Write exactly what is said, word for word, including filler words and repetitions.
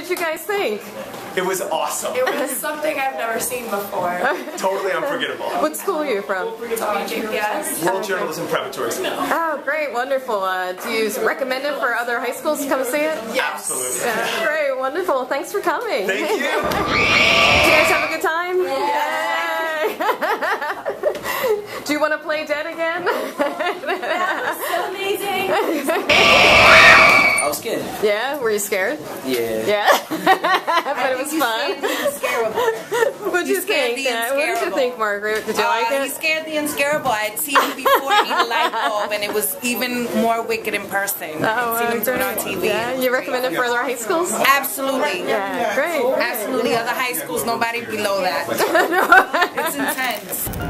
you guys think? It was awesome. It was something I've never seen before. Totally unforgettable. What school are you from? W J P S. World Journalism Preparatory School. Oh, great, wonderful. Uh, do you recommend it for other high schools to come see it? Yes. Absolutely. Yeah, great, wonderful. Thanks for coming. Thank you. Did you guys have a good time? Yes. Yay! Do you want to play dead again? That was so amazing. I was scared. Yeah? Were you scared? Yeah. Yeah? But it was fun. What did you think? Yeah, what did you think, Margaret? Did you Uh, like he it? scared the unscarable. I'd seen him before in a light bulb, and it was even more wicked in person. Oh, I'd seen him do it on great. T V. Yeah, you recommend it for other high schools? Absolutely. Yeah, great. Absolutely. Other high schools, nobody below that. It's intense.